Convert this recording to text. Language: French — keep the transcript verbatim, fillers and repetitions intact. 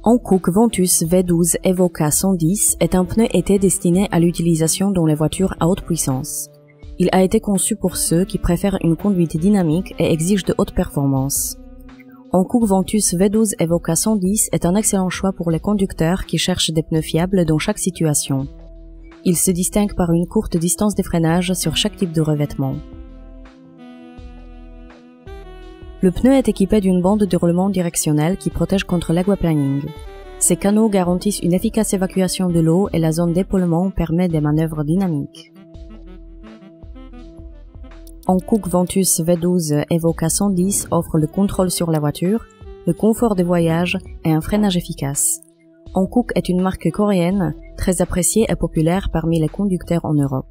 Hankook Ventus V douze Evoca cent dix est un pneu été destiné à l'utilisation dans les voitures à haute puissance. Il a été conçu pour ceux qui préfèrent une conduite dynamique et exigent de hautes performances. Hankook Ventus V douze Evoca cent dix est un excellent choix pour les conducteurs qui cherchent des pneus fiables dans chaque situation. Il se distingue par une courte distance de freinage sur chaque type de revêtement. Le pneu est équipé d'une bande de roulement directionnel qui protège contre l'aquaplaning. Ces canaux garantissent une efficace évacuation de l'eau et la zone d'épaulement permet des manœuvres dynamiques. Hankook Ventus V douze Evoca cent dix offre le contrôle sur la voiture, le confort de voyage et un freinage efficace. Hankook est une marque coréenne, très appréciée et populaire parmi les conducteurs en Europe.